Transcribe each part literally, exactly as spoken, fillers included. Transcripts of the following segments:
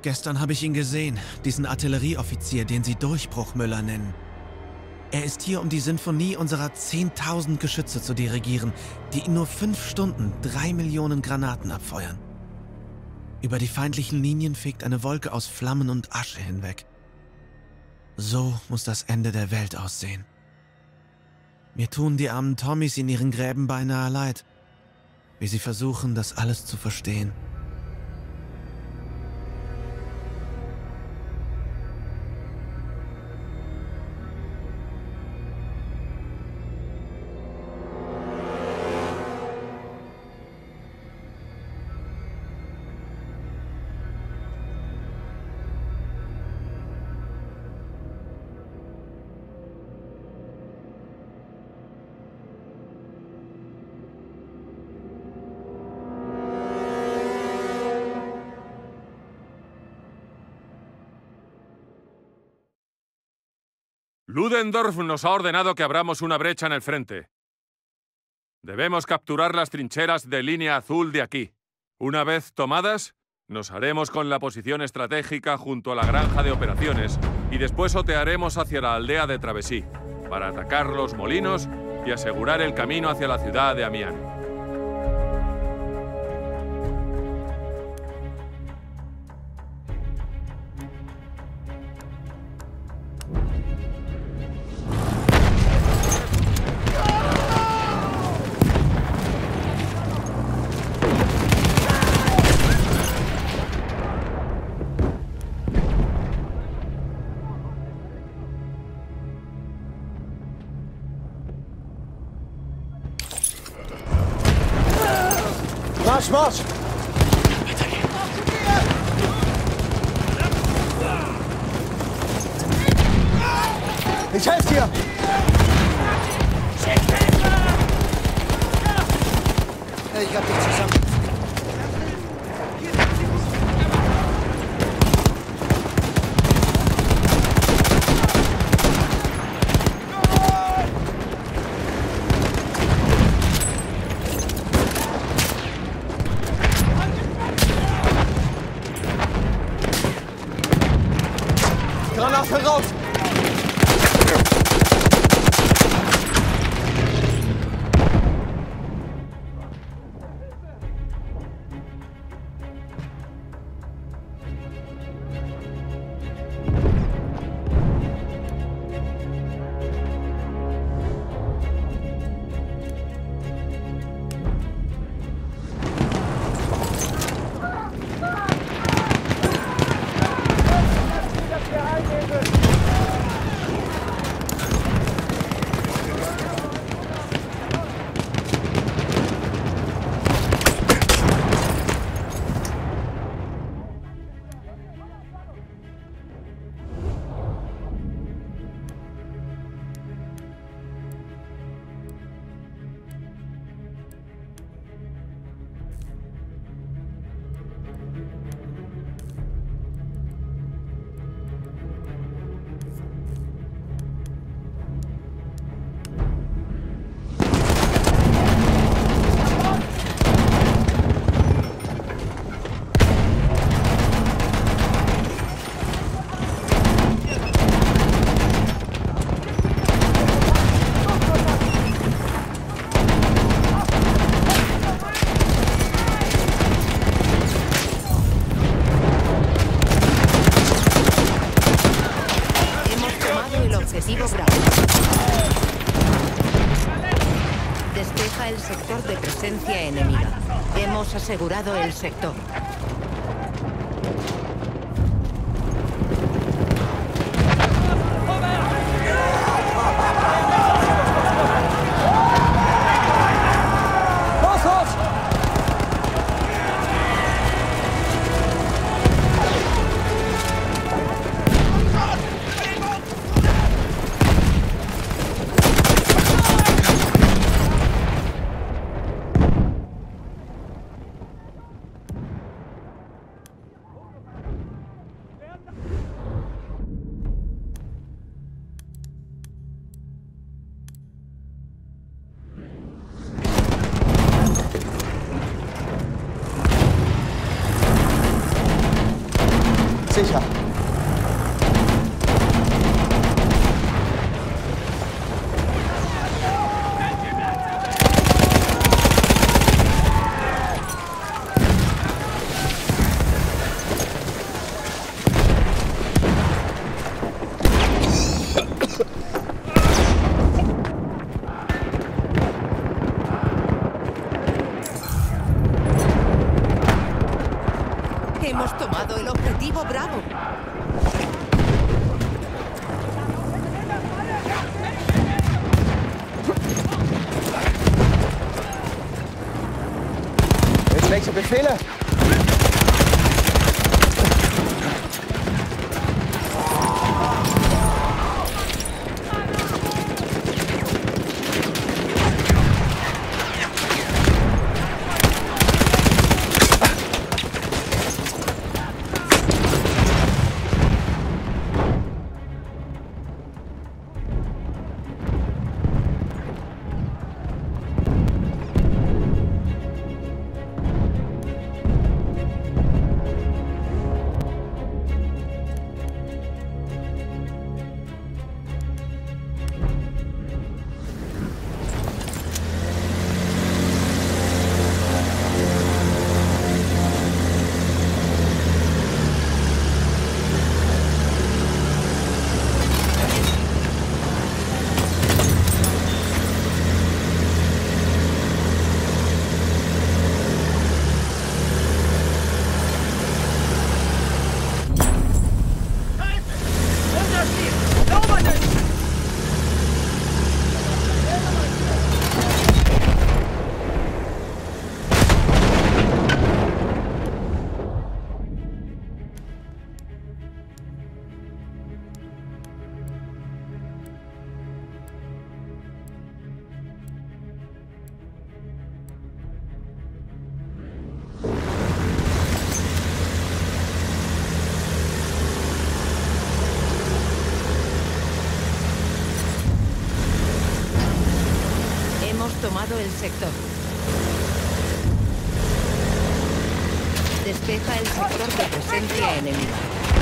Gestern habe ich ihn gesehen, diesen Artillerieoffizier, den Sie Durchbruchmüller nennen. Er ist hier, um die Sinfonie unserer zehntausend Geschütze zu dirigieren, die in nur fünf Stunden drei Millionen Granaten abfeuern. Über die feindlichen Linien fegt eine Wolke aus Flammen und Asche hinweg. So muss das Ende der Welt aussehen. Mir tun die armen Tommys in ihren Gräben beinahe leid, wie sie versuchen, das alles zu verstehen. Ludendorff nos ha ordenado que abramos una brecha en el frente. Debemos capturar las trincheras de línea azul de aquí. Una vez tomadas, nos haremos con la posición estratégica junto a la granja de operaciones y después otearemos hacia la aldea de Travesí para atacar los molinos y asegurar el camino hacia la ciudad de Amiens. Marsch, Marsch! Ich helfe dir! Ich hab dich zusammen. Granate raus! Objetivo Bravo. Despeja el sector de presencia enemiga. Hemos asegurado el sector. Befehle? Tomado el sector. Despeja el sector de presencia enemiga.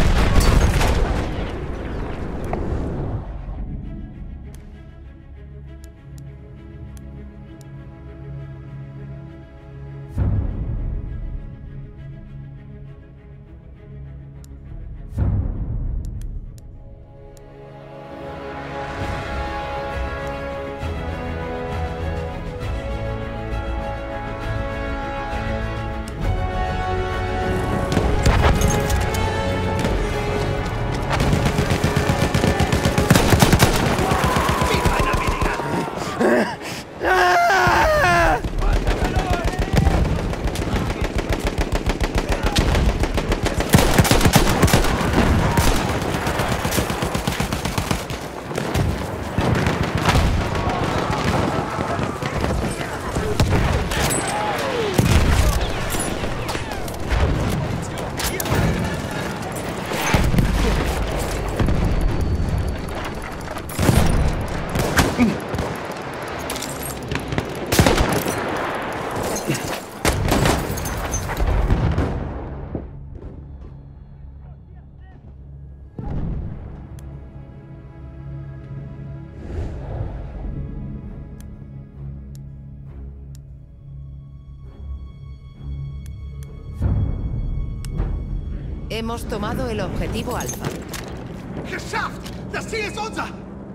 Hemos tomado el objetivo Alfa. Geschafft! Das Ziel ist unser!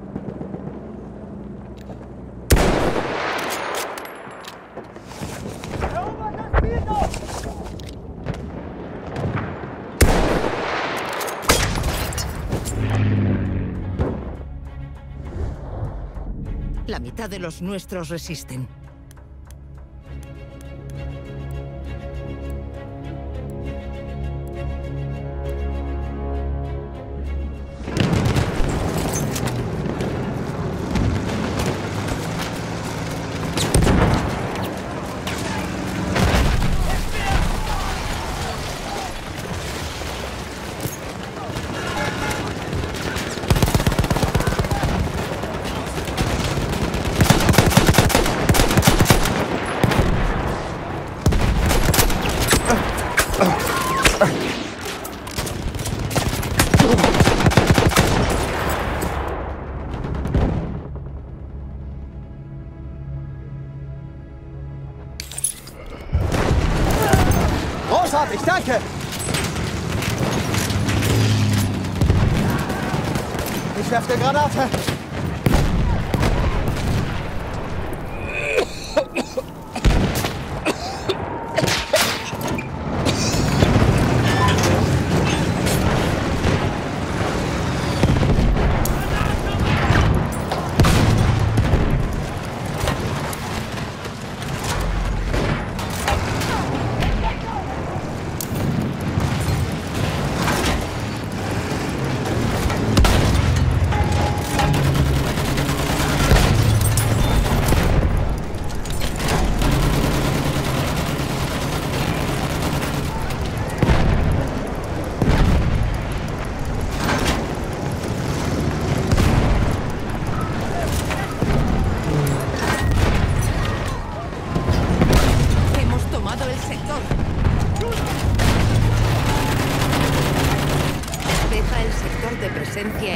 La mitad de los nuestros resisten. Großartig, danke! Ich werfe eine Granate!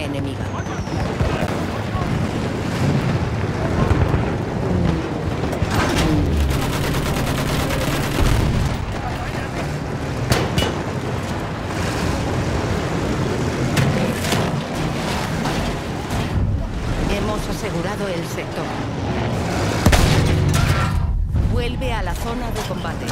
enemiga. Hemos asegurado el sector. Vuelve a la zona de combate.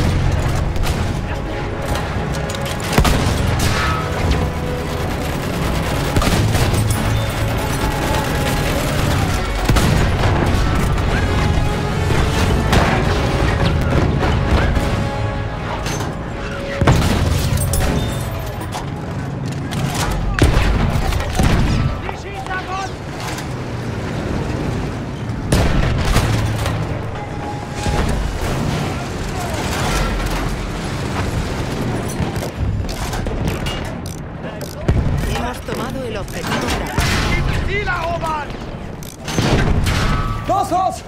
Los, los!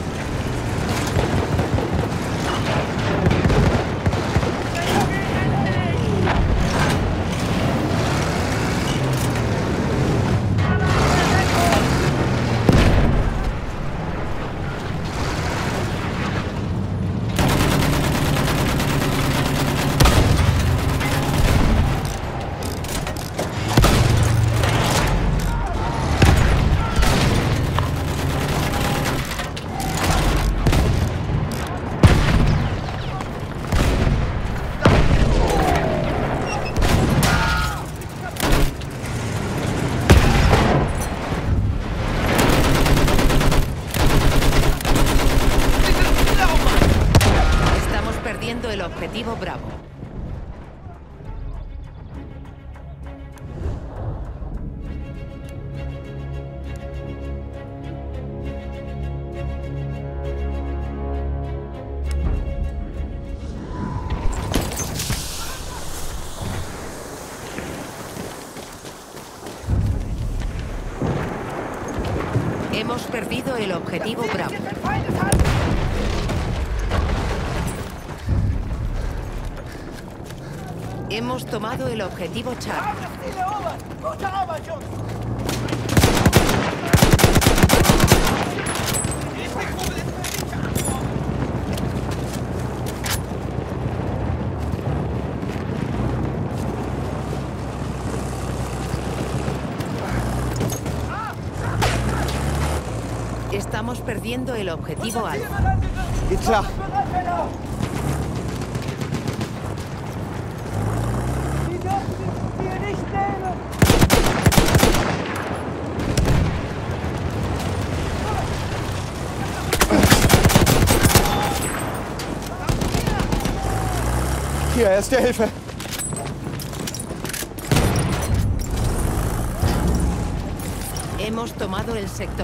El objetivo Bravo. Hemos perdido el objetivo Bravo. Hemos tomado el objetivo Charlie. Estamos perdiendo el objetivo Alfa. Geht klar. Hier, erste Hilfe. Hemos tomado el sector.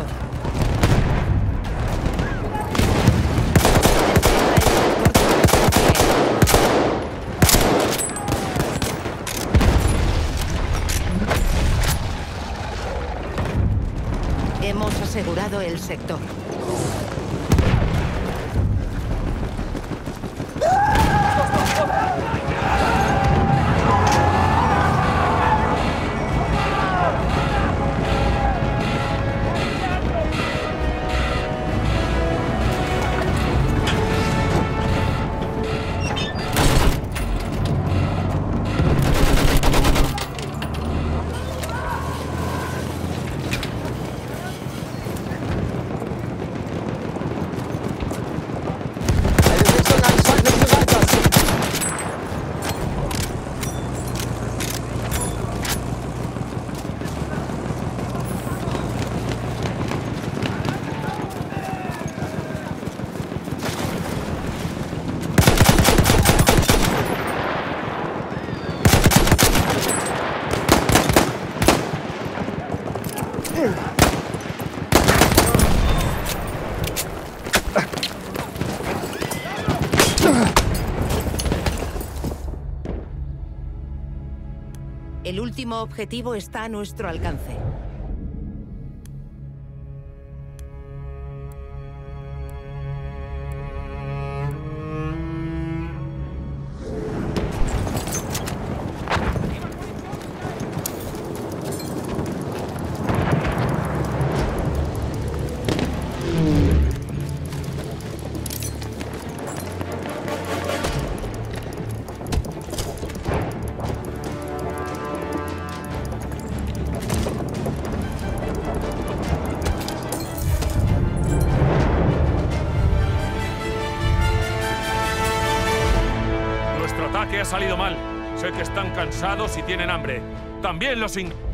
Hemos asegurado el sector. El último objetivo está a nuestro alcance. haya salido mal. Sé que están cansados y tienen hambre. También los ing...